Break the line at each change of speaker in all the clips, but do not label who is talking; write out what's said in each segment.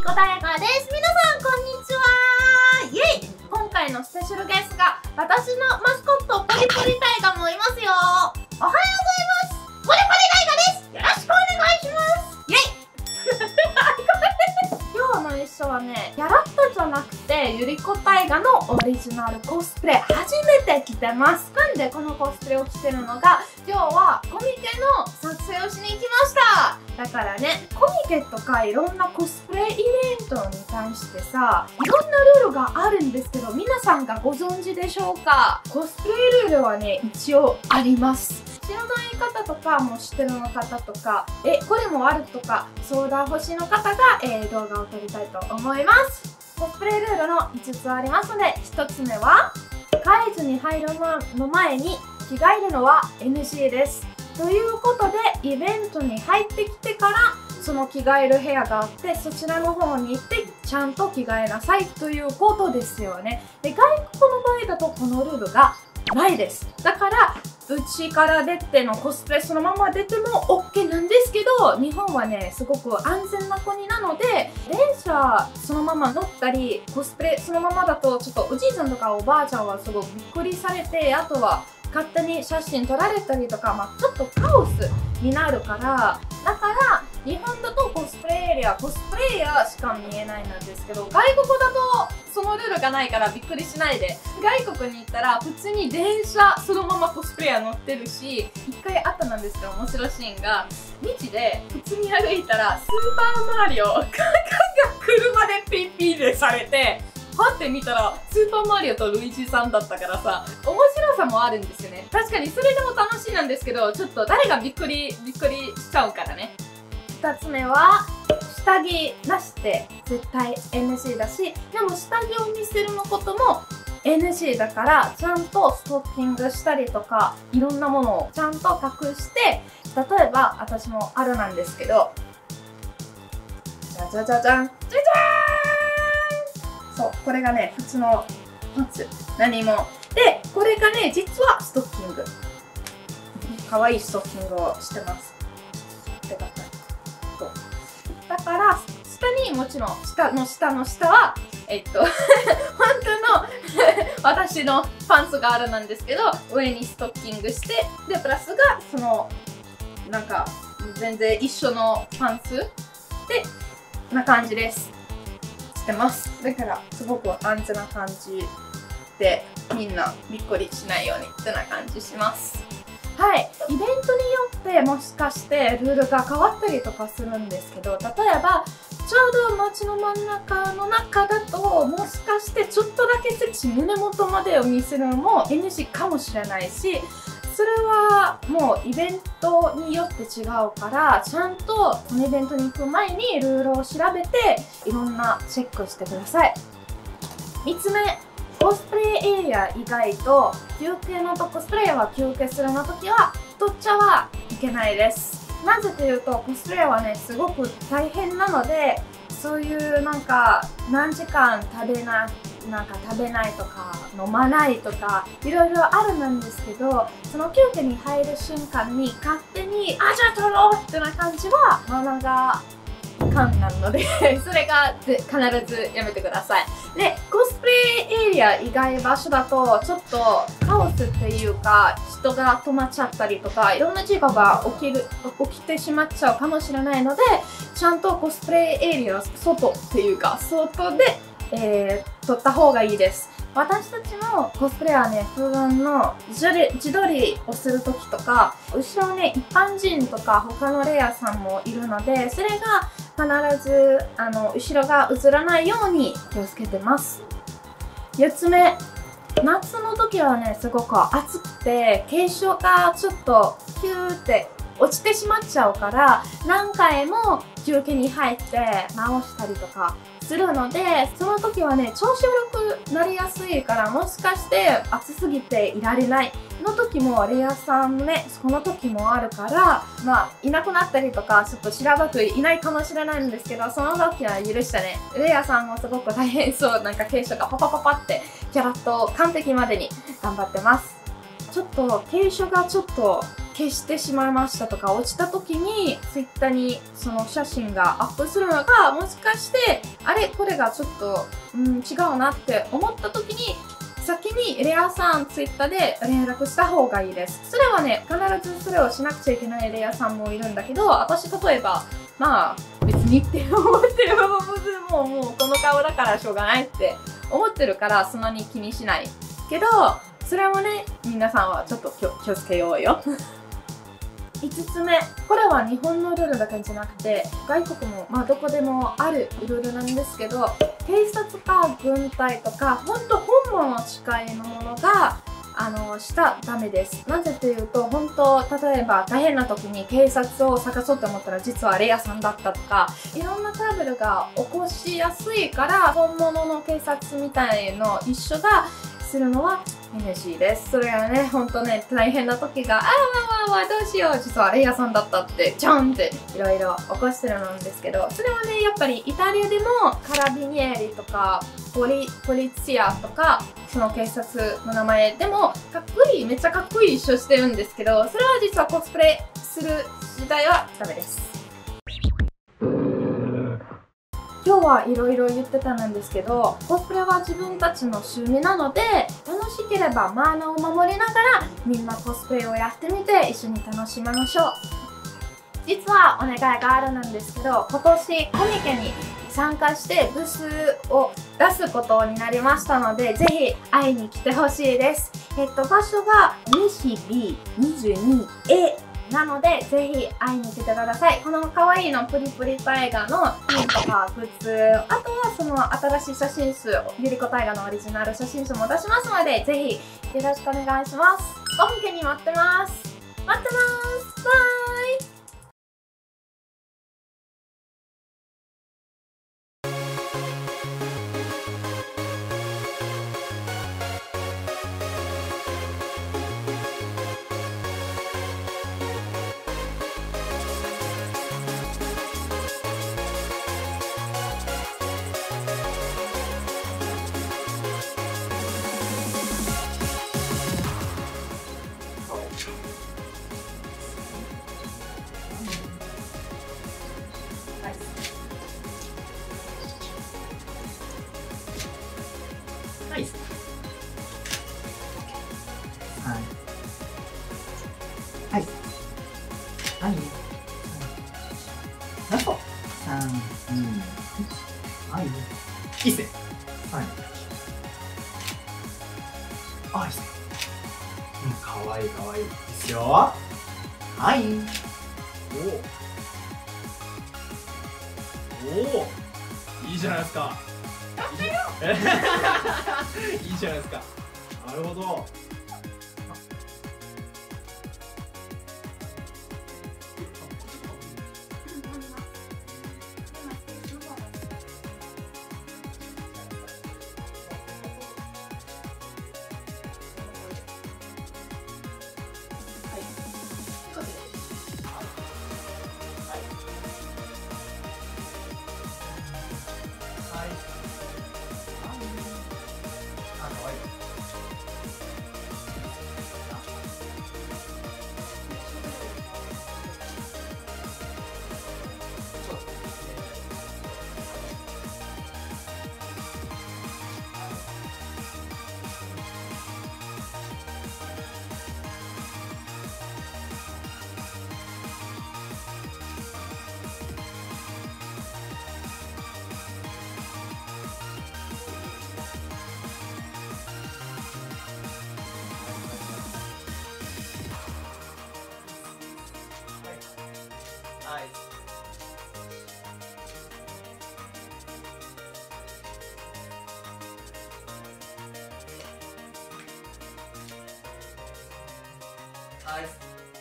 りこたやかです。皆さんこんにちは。イェイ。今回のスペシャルゲストが私のマスコットポリポリタイガもいますよ。おはようございます。ポリポリタイガです。よろしくお願いします。イェイ。今日の衣装はね、やらっとじゃなくてゆりこたいがのオリジナルコスプレ初めて着てます。なんでこのコスプレを着てるのか、今日はコミケの撮影をしに行きました。だからね、コミケとかいろんなコスプレイベントに対してさ、いろんなルールがあるんですけど、皆さんがご存知でしょうか？コスプレルールはね、一応あります。知らない方とか、もう知ってるの方とか、これもあるとか、相談欲しいの方が、動画を撮りたいと思います。コスプレルールの5つありますので、1つ目は、会場に入るの前に着替えるのは NG です。ということで、イベントに入ってきてからその着替える部屋があって、そちらの方に行ってちゃんと着替えなさいということですよね。で、外国の場合だとこのルールがないです。だからうちから出てのコスプレそのまま出ても OK なんですけど、日本はねすごく安全な国なので、電車そのまま乗ったりコスプレそのままだとちょっとおじいちゃんとかおばあちゃんはすごくびっくりされて、あとは勝手に写真撮られたりとか、ちょっとカオスになるから、だから日本だとコスプレエリア、コスプレイヤーしか見えないなんですけど、外国だとそのルールがないからびっくりしないで。外国に行ったら普通に電車そのままコスプレイヤー乗ってるし、一回あったなんですけど面白いシーンが、道で普通に歩いたらスーパーマリオが車でピッピーでされて、はって見たらスーパーマリオとルイージさんだったからさ、面白さもあるんですよね。確かにそれでも楽しいなんですけど、ちょっと誰がびっくりしちゃうからね。2つ目は下着なしで絶対 NG だし、でも下着を見せるのことも NG だから、ちゃんとストッキングしたりとかいろんなものをちゃんと隠して、例えば私もあるなんですけど、じゃじゃじゃじゃんじゃじゃーん、そう、これがね普通のパンツ、何もで、これがね実はストッキング、かわいいストッキングをしてます。だから下にもちろん下の下は本当の私のパンツがあるなんですけど、上にストッキングして、でプラスがそのなんか全然一緒のパンツでな感じです。してます。だからすごく安全な感じで、みんなびっくりしないようにってな感じします。はい、イベントによってもしかしてルールが変わったりとかするんですけど、例えばちょうど街の真ん中の中だと、もしかしてちょっとだけセクシー、胸元までを見せるのも NG かもしれないし、それはもうイベントによって違うから、ちゃんとこのイベントに行く前にルールを調べていろんなチェックしてください。3つ目、コスプレエリア以外と休憩のと、コスプレイヤーは休憩するの時は取っちゃはいけないです。なぜというと、コスプレイヤーはねすごく大変なので、そういうなんか何時間食べないとか飲まないとかいろいろあるんですけど、その休憩に入る瞬間に勝手にじゃあ取ろうってな感じはマナーがなのでそれが必ずやめてください。で、コスプレエリア以外場所だとちょっとカオスっていうか、人が止まっちゃったりとかいろんな事故が起きてしまっちゃうかもしれないので、ちゃんとコスプレエリア外っていうか外で、撮った方がいいです。私たちもコスプレはね、普段の自撮りをするときとか、後ろね、一般人とか他のレイヤーさんもいるので、それが必ず後ろが映らないように気をつけてます。4つ目、夏の時はね、すごく暑くて、軽症がちょっとヒューって落ちてしまっちゃうから、何回も休憩に入って直したりとかするので、その時はね調子悪くなりやすいから、もしかして暑すぎていられないの時もレイヤーさんね、この時もあるから、いなくなったりとかちょっとしらばくいないかもしれないんですけど、その時は許してね。レイヤーさんもすごく大変そう、なんか傾斜がパパパパってキャラッと完璧までに頑張ってます。ちょっと傾斜がちょっと消してしまいましたとか落ちた時に Twitter にその写真がアップするのが、もしかしてあれこれがちょっと、違うなって思った時に先にレアさん Twitter で連絡した方がいいです。それはね、必ずそれをしなくちゃいけないレアさんもいるんだけど、私例えばまあ別にって思ってるもうこの顔だからしょうがないって思ってるからそんなに気にしないけど、それもね、皆さんはちょっと気をつけようよ。5つ目、これは日本のルールだけじゃなくて外国もどこでもあるルールなんですけど、警察か軍隊とか本物近いのものがしちゃダメです。なぜというと、本当例えば大変な時に警察を探そうと思ったら実はレアさんだったとか、いろんなトラブルが起こしやすいから、本物の警察みたいの一緒がするのは NG です。それがね、本当ね、大変な時が、どうしよう、実はレイヤさんだったって、ジャンっていろいろ起こしてるんですけど、それはね、やっぱりイタリアでもカラビニエリとかポリツィアとか、その警察の名前でもかっこいい、めっちゃかっこいい一緒してるんですけど、それは実はコスプレする自体はダメです。今日はいろいろ言ってたんですけど、コスプレは自分たちの趣味なので、楽しければマナーを守りながらみんなコスプレをやってみて一緒に楽しみましょう。実はお願いがあるんですけど、今年コミケに参加してブースを出すことになりましたので、ぜひ会いに来てほしいです。場所が西 B22Aなので、ぜひ会いに来てください。この可愛いのプリプリタイガーのピンとかグッズ、あとはその新しい写真集、ゆりこタイガーのオリジナル写真集も出しますので、ぜひよろしくお願いします。コミケに待ってます。待ってます。バイ。
はい。はい。はい。はい。ラスト。3、2、1。はい。いいっすね。はい。あ、いいっすね。かわいいかわいい。ですよ。はい。おお。いいじゃないですか。いいじゃないですか。なるほど。はい。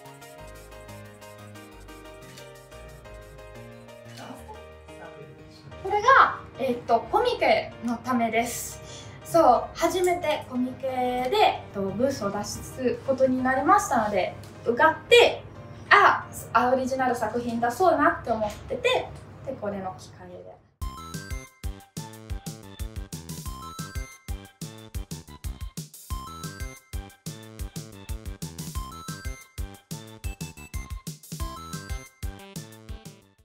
これが、コミケのためです。そう、初めてコミケでブースを出すことになりましたので、受かって、オリジナル作品出そうなって思ってて、で、これの機会で。